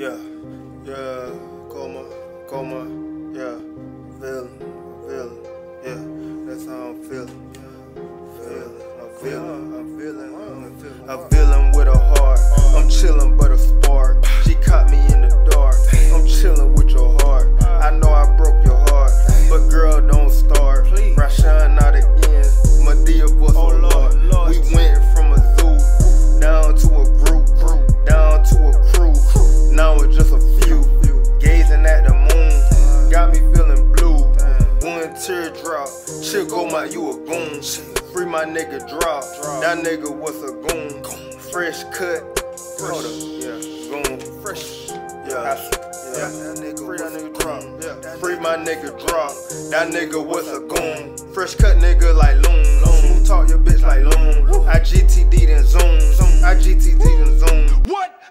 Yeah, yeah, coma, yeah, feeling, yeah, that's how I'm feeling, I'm feeling with a heart, I'm chillin' but a spark, she caught me in the dark, I'm chillin' with your heart, I know I broke your heart, but girl don't start, Rashawn not again, Madea was so Lord, we went from a zoo, down to a group, down to a crew, now it's just a few, gazing at the moon, got me feeling blue, one teardrop, shit go my you a goon, free my nigga drop, that nigga was a goon, fresh cut, goon, fresh, that nigga, free that nigga drop, free my nigga drop, that nigga was a goon, fresh cut nigga like loon, smooth talk your bitch like loon, I GTD then zoom, I GTD then zoom, what?